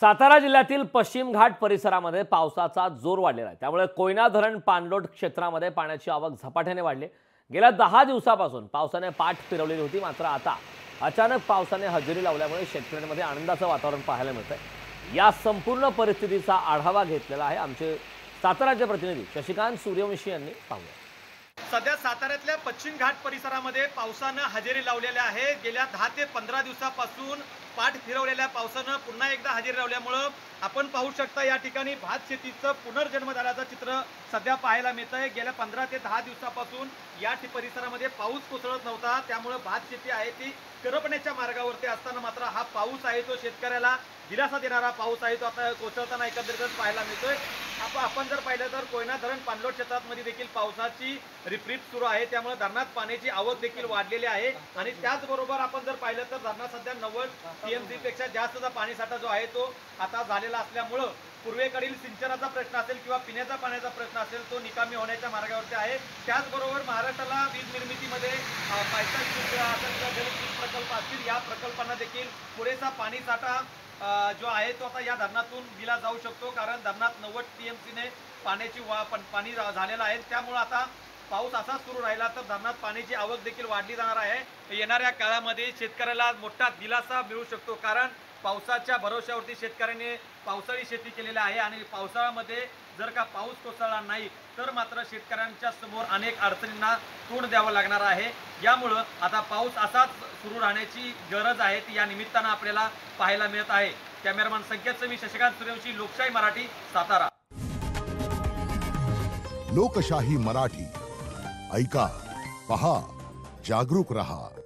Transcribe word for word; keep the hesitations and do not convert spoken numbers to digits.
सातारा जिल्ह्यातील पश्चिम घाट परिसरामध्ये पावसाचा जोर वाढलेला आहे। त्यामुळे कोयना धरण पाणलोट क्षेत्रामध्ये पाण्याची आवक झपाट्याने वाढली। गेल्या दहा दिवसापासून पावसाने पाठ फिरवलेली होती, मात्र आता अचानक पावसाने हजेरी लावल्यामुळे शेतकऱ्यांमध्ये आनंदाचं वातावरण पाहायला मिळतंय। या संपूर्ण परिस्थितीचा आढावा घेतलेला आहे आमचे साताराचे प्रतिनिधी शशिकांत सूर्यवंशी यांनी। पाहूया। सध्या साताऱ्यातल्या पश्चिम घाट परिसरामध्ये पावसानं हजेरी लावलेली आहे। गेल्या दहा ते पंधरा दिवसापासून पाठ फिरवलेल्या पावसानं पुन्हा एकदा हजेरी लावल्यामुळं आपण पाहू शकता या ठिकाणी भात शेतीचं पुनर्जन्म झाल्याचं चित्र सध्या पाहायला मिळतंय। गेल्या पंधरा ते दहा दिवसापासून या परिसरामध्ये पाऊस कोसळत नव्हता, त्यामुळे भात शेती आहे ती करपण्याच्या मार्गावरती असताना मात्र हा पाऊस आहे तो शेतकऱ्याला दिलासा देणारा पाऊस आहे तो आता कोसळताना एकंदरीतच पाहायला मिळतोय। आपण जर पाहिलं तर कोयना धरण पाणलोट क्षेत्रामध्ये देखील पावसाची रिपरिप सुरू आहे, त्यामुळे धरणात पाण्याची आवक देखील वाढलेली आहे। आणि त्याचबरोबर आपण जर पाहिलं तर धरणात सध्या नव्वद टीएमसी पेक्षा जास्तचा पाणीसाठा जो आहे तो आता झालेला असल्यामुळं पूर्वेकडील सिंचनाचा प्रश्न असेल किंवा पिण्याचा पाण्याचा प्रश्न असेल तो निकामी होण्याच्या मार्गावरती आहे। त्याचबरोबर महाराष्ट्राला वीज निर्मितीमध्ये पाईपलाईन असेल किंवा जलविद्युत प्रकल्प असतील या प्रकल्पांना देखील पुरेसा पाणीसाठा जो आहे तो आता या धरणातून दिला जाऊ शकतो, कारण धरणात नव्वद टीएमसीने पाण्याची वा पाणी झालेलं आहे। त्यामुळे आता पाऊस असा सुरू राहिला तर धरणात पाण्याची आवक देखील वाढली जाणार आहे। येणाऱ्या काळामध्ये शेतकऱ्याला मोठा दिलासा मिळू शकतो, कारण पावसाच्या भरोश्यावरती शेतकऱ्यांनी पावसाळी शेती केलेली आहे आणि पावसाळ्यामध्ये जर का पाऊस कोसळला नाही तर मात्र शेतकऱ्यांच्या समोर अनेक अडचणींना तोंड द्यावं लागणार आहे। यामुळं आता पाऊस असाच सुरू राहण्याची गरज आहे ती या निमित्तानं आपल्याला पाहायला मिळत आहे। कॅमेरामॅन संकेतसह मी शशिकांत सूर्यवंशी, लोकशाही मराठी, सातारा। लोकशाही मराठी ऐका, पहा, जागरूक रहा।